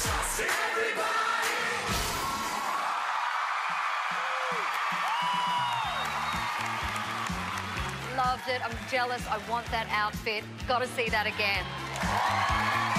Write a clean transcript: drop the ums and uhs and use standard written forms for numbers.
Loved it. I'm jealous. I want that outfit. Got to see that again.